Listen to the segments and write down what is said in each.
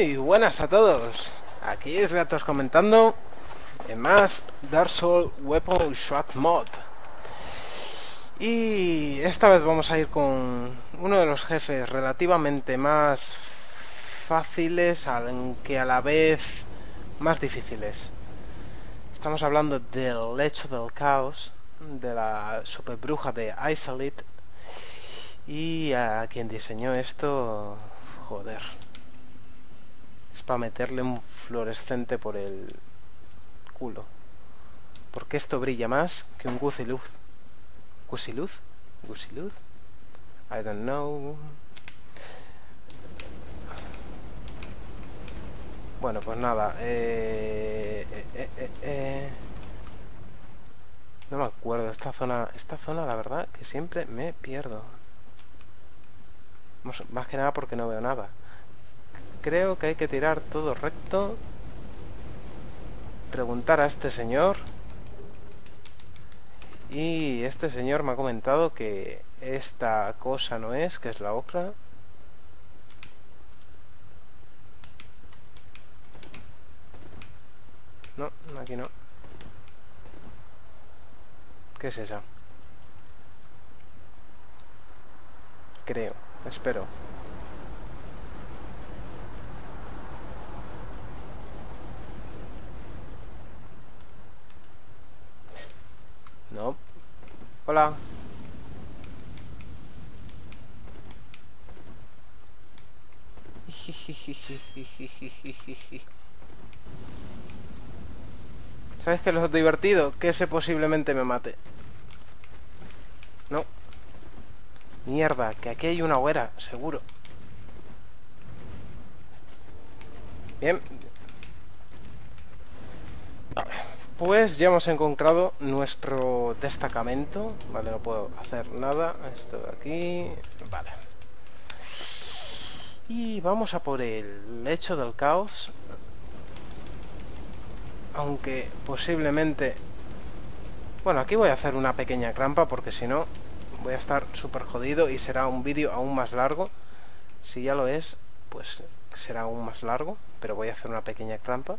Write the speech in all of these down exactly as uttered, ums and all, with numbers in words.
Muy buenas a todos. Aquí es Gatos comentando en más Dark Souls Weapon Shot Mod. Y esta vez vamos a ir con uno de los jefes relativamente más fáciles, aunque a la vez más difíciles. Estamos hablando del lecho del caos, de la superbruja de Izalith. Y a quien diseñó esto, joder, es para meterle un fluorescente por el culo. Porque esto brilla más que un gusiluz. ¿Gusiluz? ¿Gusiluz? I don't know. Bueno, pues nada. Eh, eh, eh, eh, eh. No me acuerdo. Esta zona, esta zona, la verdad, que siempre me pierdo. Más que nada porque no veo nada. Creo que hay que tirar todo recto. Preguntar a este señor. Y este señor me ha comentado que esta cosa no es, que es la ocra. No, aquí no. ¿Qué es esa? Creo, espero. No. Hola. ¿Sabes qué es lo divertido? Que ese posiblemente me mate. No. Mierda, que aquí hay una hoguera, seguro. Bien. Vale. Pues ya hemos encontrado nuestro destacamento. Vale, no puedo hacer nada. Esto de aquí. Vale. Y vamos a por el lecho del caos. Aunque posiblemente... Bueno, aquí voy a hacer una pequeña trampa porque si no voy a estar súper jodido y será un vídeo aún más largo. Si ya lo es, pues será aún más largo. Pero voy a hacer una pequeña trampa.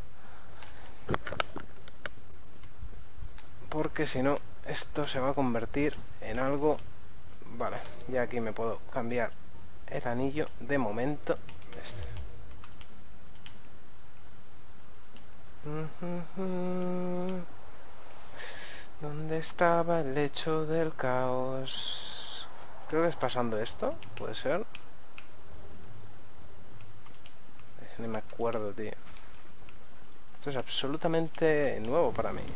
Porque si no, esto se va a convertir en algo... Vale, ya aquí me puedo cambiar el anillo de momento. Este. ¿Dónde estaba el lecho del caos? Creo que es pasando esto, puede ser. No me acuerdo, tío. Esto es absolutamente nuevo para mí.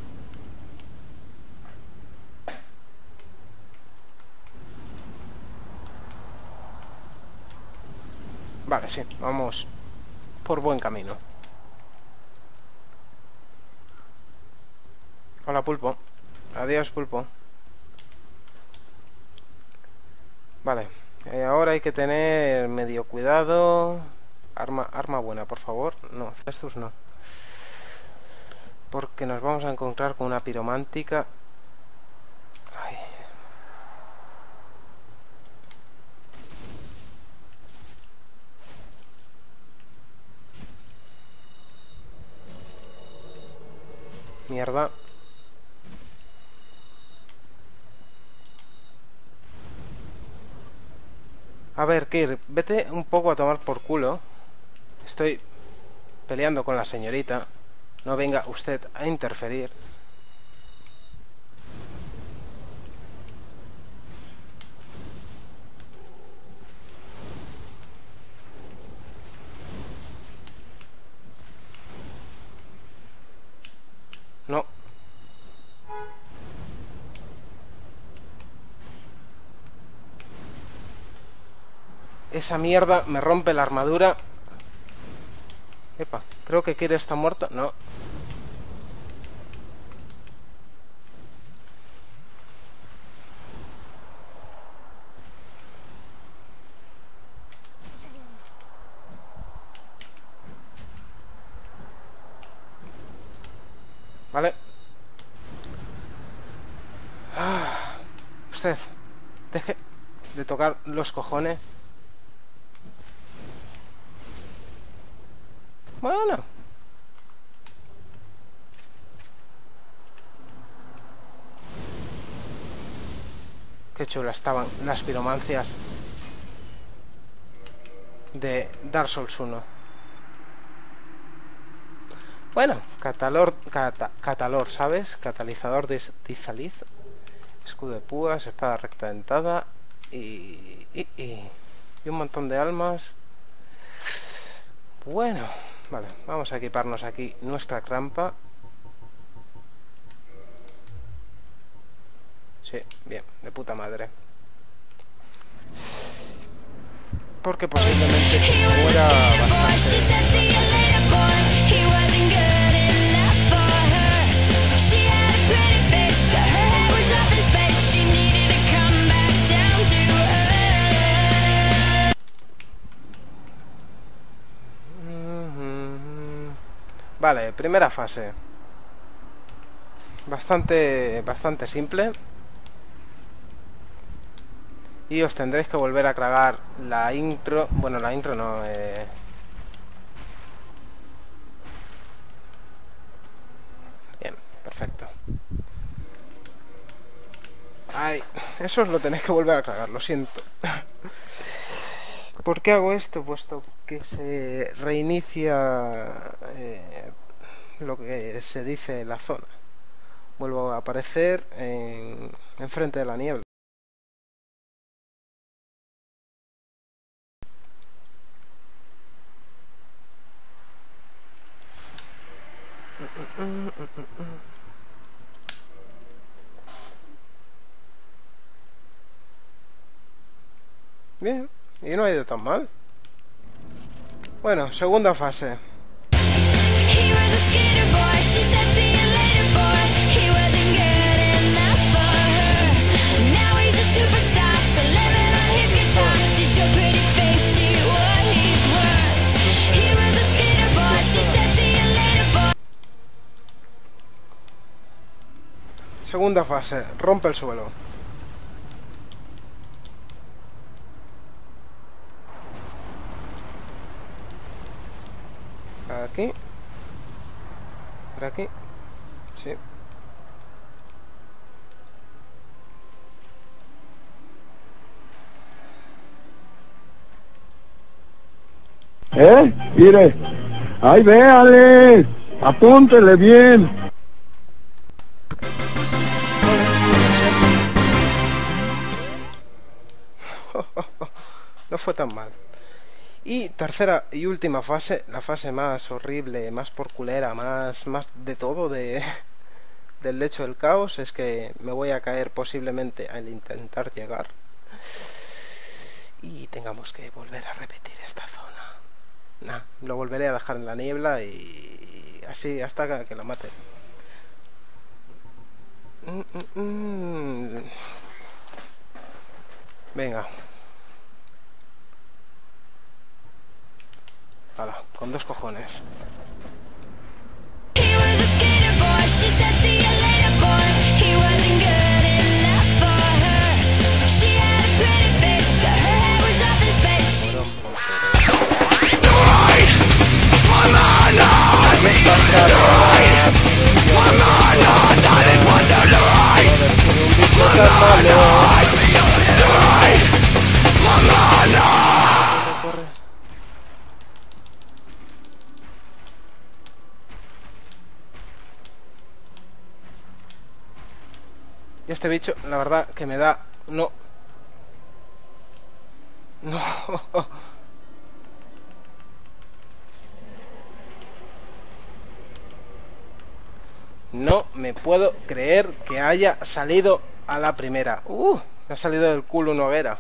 Vale, sí, vamos por buen camino. Hola, pulpo. Adiós, pulpo. Vale, eh, ahora hay que tener medio cuidado. Arma, arma buena, por favor. No, Cestus no. Porque nos vamos a encontrar con una piromántica. Ay. Mierda. A ver, Kir, vete un poco a tomar por culo. Estoy peleando con la señorita. No venga usted a interferir. No. Esa mierda me rompe la armadura. Epa, creo que Kir está muerto. No. Vale. Ah, usted, deje de tocar los cojones. Bueno. Qué chulas estaban las piromancias de Dark Souls uno. Bueno, catalor, cata, catalor, ¿sabes? Catalizador de Tizaliz. Escudo de púas, espada recta dentada y, y, y, y un montón de almas. Bueno, vale, vamos a equiparnos aquí nuestra trampa. Sí, bien, de puta madre. Porque posiblemente muera bastante. Vale, primera fase. Bastante, bastante simple. Y os tendréis que volver a cargar la intro. Bueno, la intro no. Eh... Bien, perfecto. Ay, eso os lo tenéis que volver a cargar, lo siento. ¿Por qué hago esto? Puesto que se reinicia eh, lo que se dice en la zona. Vuelvo a aparecer en, enfrente de la niebla. Bien, y no ha ido tan mal. Bueno, segunda fase. Segunda fase, rompe el suelo. Aquí. Por aquí. Sí. ¿Eh? Mire. ¡Ay, véale! ¡Apúntele bien! No fue tan mal. Y tercera y última fase, la fase más horrible, más porculera, más, más de todo de, del lecho del caos, es que me voy a caer posiblemente al intentar llegar. Y tengamos que volver a repetir esta zona. Nah, lo volveré a dejar en la niebla y así hasta que la mate. Mm, mm, mm. Venga. Hala, con dos cojones. Y este bicho, la verdad, que me da... No. No. No me puedo creer que haya salido a la primera. Uh, me ha salido del culo una hoguera.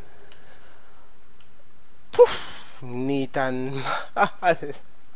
Uf, ni tan mal.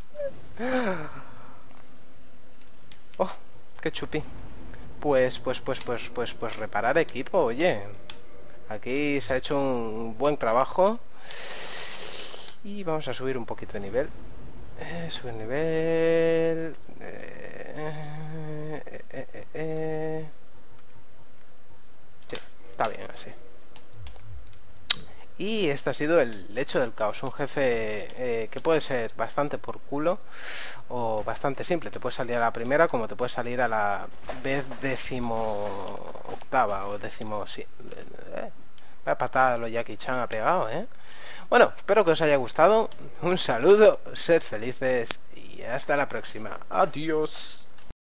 Oh, qué chupi. Pues, pues, pues, pues, pues, pues reparar equipo, oye. Aquí se ha hecho un buen trabajo. Y vamos a subir un poquito de nivel. Eh, subir nivel. Eh, eh, eh, eh, eh. Sí, está bien así. Y este ha sido el lecho del caos, un jefe eh, que puede ser bastante por culo o bastante simple. Te puede salir a la primera como te puede salir a la vez décimo octava o décimo... Sí, eh, vaya patada lo Jackie Chan ha pegado, ¿eh? Bueno, espero que os haya gustado. Un saludo, sed felices y hasta la próxima. Adiós.